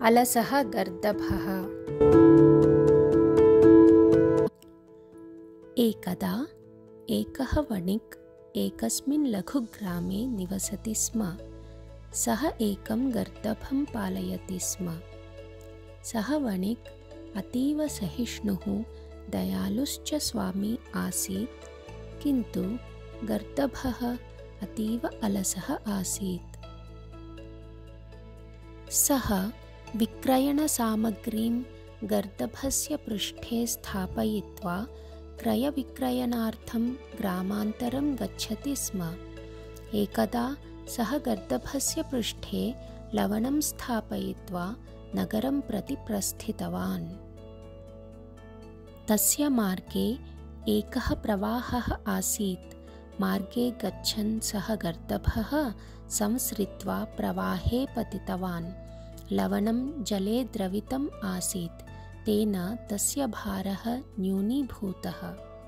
अलसः गर्दभः। एकदा एकः वणिक् एकस्मिन् लघुग्रामे निवसति स्म। सः एकं गर्दभं पालयति स्म। सः वणिक् अतीव सहिष्णुः दयालुश्च स्वामी आसीत्, किन्तु गर्दभः अतीव अलसः आसीत्। सः विक्रयणसामग्रीं गर्दभस्य पृष्ठे स्थापयित्वा क्रयविक्रयणार्थं ग्रामान्तरं गच्छति स्म। एकदा सः गर्दभस्य पृष्ठे लवणं स्थापयित्वा नगरं प्रति प्रस्थितवान्। तस्य मार्गे एकः प्रवाहः आसीत्। मार्गे गच्छन् सः गर्दभः संसृत्वा प्रवाहे पतितवान्। लवणं जले द्रवितम् आसीत्, तेन तस्य भारः न्यूनीभूतः।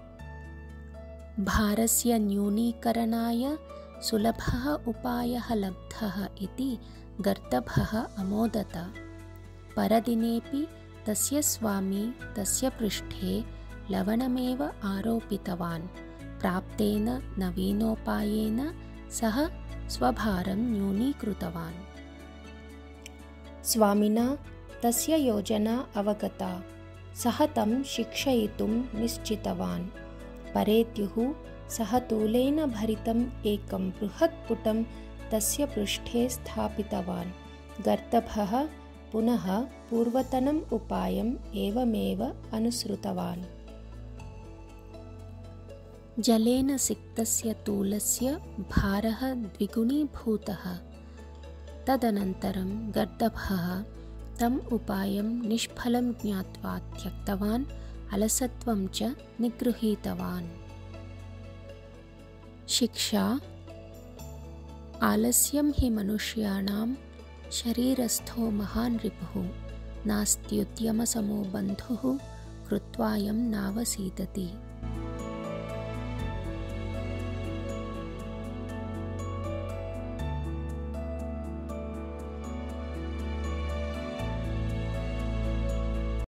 भारस्य न्यूनीकरणाय सुलभः उपायः लब्धः इति गर्दभः अमोदत। परदिनेपि तस्य स्वामी तस्य पृष्ठे लवणमेव आरोपितवान्। प्राप्तेन नवीनोपायेन सः स्वभारं न्यूनीकृतवान्। स्वामिना तस्य योजना अवगता। सः तं शिक्षयितुं निश्चितवान्। परेद्युः सः तूलेन भरितम् एकं बृहत् पुटं तस्य पृष्ठे स्थापितवान्। गर्दभः पुनः पूर्वतनम् उपायम् एवमेव अनुसृतवान्। जलेन सिक्तस्य तूलस्य भारः द्विगुणीभूतः। तदनन्तरं गर्दभः तम् उपायं निष्फलं ज्ञात्वा त्यक्तवान्, अलसत्वं च निगृहीतवान्। शिक्षा: आलस्यं हि मनुष्याणां शरीरस्थो महान् रिपुः, नास्त्युद्यमसमो बन्धुः कृत्वायं नावसीदति।